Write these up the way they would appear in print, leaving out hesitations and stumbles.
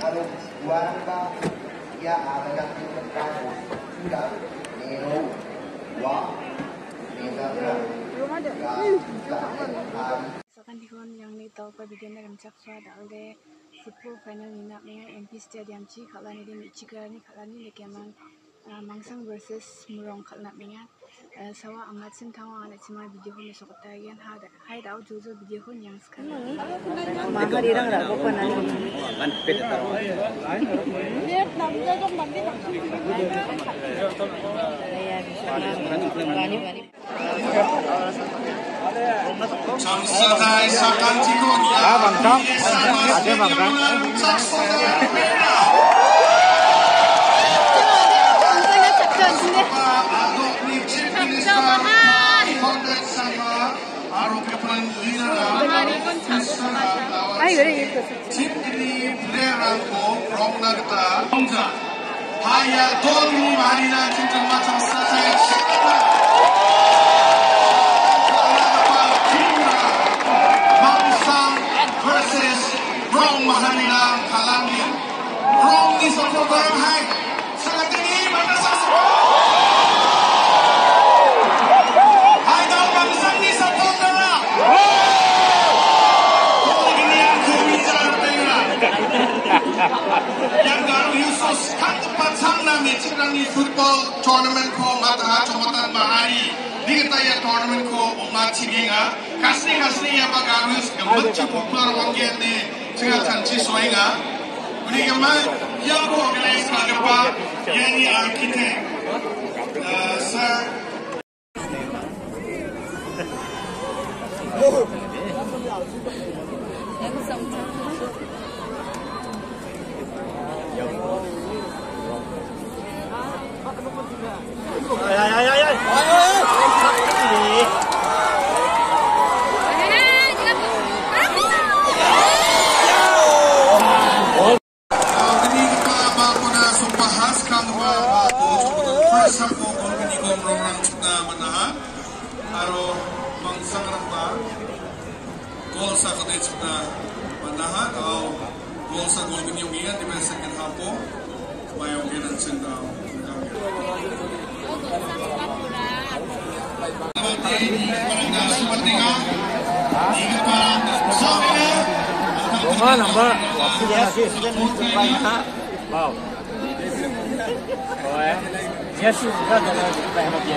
Aro buwan ba ya agak kita sudah nero wa nega Sakan dihon yang ni tahu pa bigyan na ramcak sa dalde football final ni nak menga MP Stadium ci khalani di Michigan ni khalani le kemang Mangsang versus Murong khalna menga sawa amat sin tawa ala cima video ni sokota yan hai dau jojo video yang sekarang mahar irang la ko panali man pet ta ye namja jom bandi Samsadai sakan cikonya. Bangkang. Ada bangkang. Football tournament ko mata chomatan bahari digitaya tournament ko umat chiginga kasni ya bagarus gambachi popular wanggen ne chiga chanchi soinga uni gama ya ko organize ka ba yani architect sir gol sa kadit na manahan o gol sa gol yung iyan di ba second half po may okay ng senda Rumah nampak waktu dia nasi sudah banyak. Wow. Oh dia sudah dalam bahasa dia.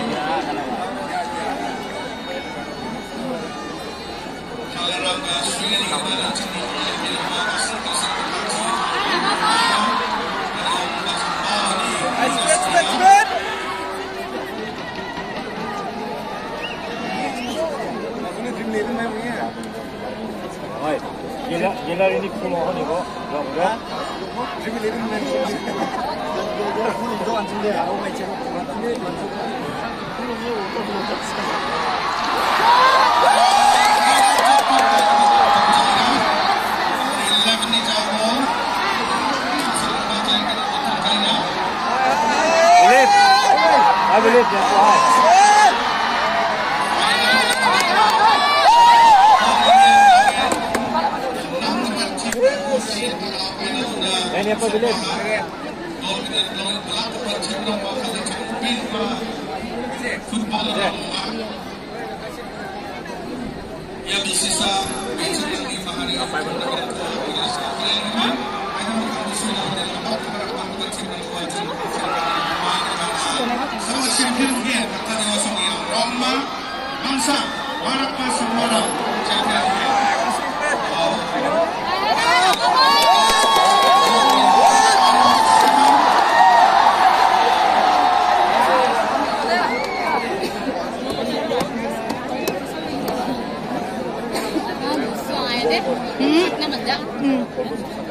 Gila ini pulau ni kok, enggak? I believe that's right. Ini apa believe? Ya bisa apa yang Roma Mangsa Warapa Sumora Namanya